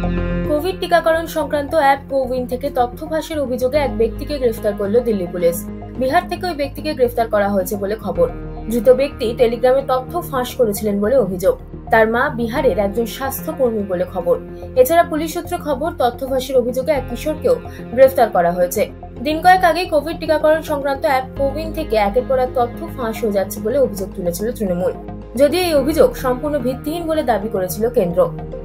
Covid টিকাকরণ সংক্রান্ত app CoWIN থেকে তথ্য ফাঁসের অভিযোগে এক ব্যক্তিকে গ্রেফতার করল দিল্লি পুলিশ। বিহার থেকে ওই ব্যক্তিকে গ্রেফতার করা হয়েছে বলে খবর। ধৃত ব্যক্তি টেলিগ্রামে তথ্য ফাঁস করেছিলেন বলে অভিযোগ। তার মা বিহারের একজন স্বাস্থ্যকর্মী বলে খবর। এছাড়া পুলিশ সূত্রে খবর, তথ্য ফাঁসের অভিযোগে এক কিশোরকেও গ্রেফতার করা হয়েছে। দিন কয়েক আগে কোভিড টিকাকরণ সংক্রান্ত অ্যাপ কোউইন থেকে একের পর এক তথ্য ফাঁস হয়ে যাচ্ছে বলে অভিযোগ তুলেছিল তৃণমূল। যদিও এই অভিযোগ সম্পূর্ণ ভিত্তিহীন বলে দাবি করেছিল কেন্দ্র।